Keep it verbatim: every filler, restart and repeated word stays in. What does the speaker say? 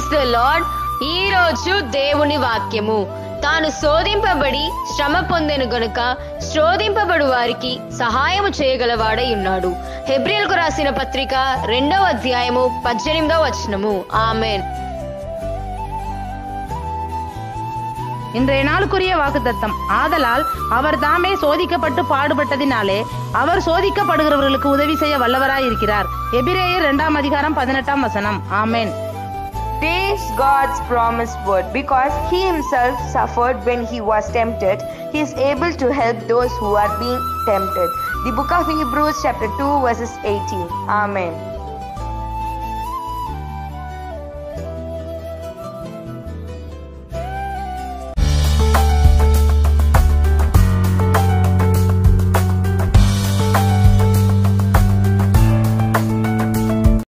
Praise the lord. ఈ రోజు దేవుని వాక్యము. తాను శోధింపబడి శ్రమ పొందెను గనుక శోధింపబడు వారికి సహాయము చేయగలవాడై ఉన్నాడు. హెబ్రీయులకు రాసిన పత్రిక రెండవ అధ్యాయము పద్దెనిమిదవ వచనము. ఆమేన్. இன்றைய நாளுக்குரிய வாக்குத்தத்தம். ஆதலால் அவர் தாமே சோதிக்கப்பட்டு பாடுபட்டதினாலே அவர் சோதிக்கப்படுகிறவர்களுக்கு உதவி செய்ய வல்லவராய் இருக்கிறார். எபிரேயர் இரண்டாம் அதிகாரம் பதினெட்டாம் வசனம். ஆமென். Praise God's promised word. Because he himself suffered when he was tempted, he is able to help those who are being tempted. The book of Hebrews chapter two verses eighteen. Amen.